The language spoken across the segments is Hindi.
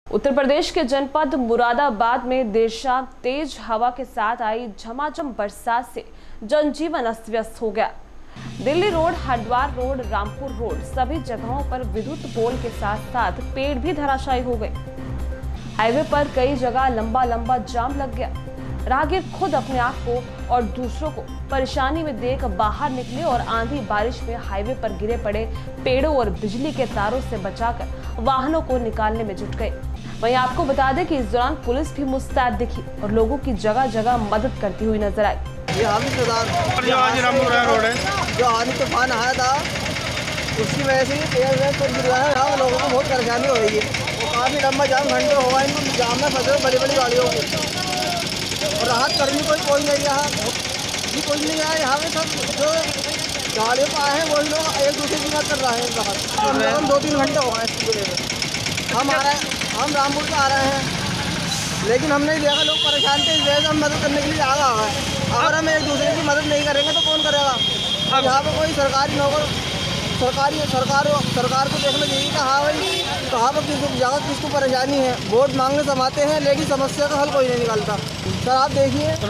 उत्तर प्रदेश के जनपद मुरादाबाद में देर शाम तेज हवा के साथ आई झमाझम बरसात से जनजीवन अस्त व्यस्त हो गया। Delhi road, Haridwar road, Rampur road सभी जगहों पर विद्युत पोल के साथ साथ पेड़ भी धराशायी हो गए। हाईवे पर कई जगह लंबा लंबा जाम लग गया। राहगीर खुद अपने आप को और दूसरों को परेशानी में देख बाहर निकले और आंधी बारिश में हाईवे पर गिरे पड़े पेड़ों और बिजली के तारों से बचाकर वाहनों को निकालने में जुट गए। वहीं आपको बता दें कि इस दौरान पुलिस भी मुस्तैद दिखी और लोगों की जगह जगह मदद करती हुई नजर आई। ये जो आंधी तूफान आया था उसकी वजह से यहाँ लोगों को बहुत परेशानी हो रही है। काफी लंबा जाम, घंटे हो गए इनको जाम में फंसे बड़ी बड़ी गाड़ियों को, और राहत कर्मी कोई नहीं यहाँ भी कोई नहीं आया। यहाँ पे सब जो गाड़ियों पर आए हैं वही लोग एक दूसरे की मदद कर रहे हैं। हम 2-3 घंटे हो गए इसकी वजह से हम आ रहे हैं, हम रामपुर से आ रहे हैं, लेकिन हमने देखा लोग परेशान थे, इस वजह से हम मदद करने के लिए आगे आ गए। अगर हम एक दूसरे की मदद नहीं करेंगे तो कौन करेगा। यहाँ पर कोई सरकारी नौकर सरकार को देखना चाहिए कि हाँ भाई कहाँ पर किसको परेशानी है। वोट मांगने सब आते हैं लेकिन समस्या का हल कोई नहीं निकालता। सर आप देखिए एक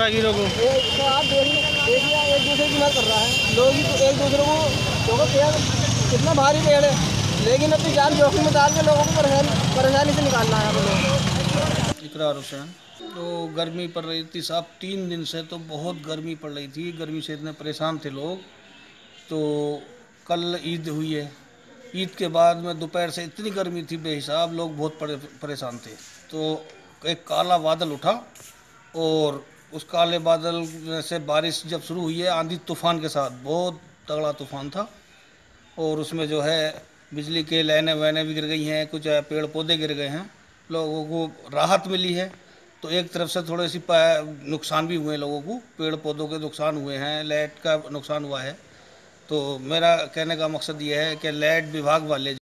दूसरे की मदद कर रहा है लोग एक दूसरे को, क्योंकि पेड़ कितना भारी पेड़ है लेकिन अपनी जान जोखिम में डाल के लोगों को परेशानी से निकालना है। इकरार हुसैन। तो गर्मी पड़ रही थी साहब, 3 दिन से तो बहुत गर्मी पड़ रही थी। गर्मी से इतने परेशान थे लोग। तो कल ईद हुई है, ईद के बाद में दोपहर से इतनी गर्मी थी बेहिसाब, लोग बहुत परेशान थे। तो एक काला बादल उठा और उस काले बादल से बारिश जब शुरू हुई है आंधी तूफान के साथ, बहुत तगड़ा तूफान था। और उसमें जो है बिजली के लाइनें वैनें भी गिर गई हैं, कुछ पेड़ पौधे गिर गए हैं, लोगों को राहत मिली है। तो एक तरफ से थोड़े सी नुकसान भी हुए हैं लोगों को, पेड़ पौधों के नुकसान हुए हैं, लाइट का नुकसान हुआ है। तो मेरा कहने का मकसद ये है कि लाइट विभाग वाले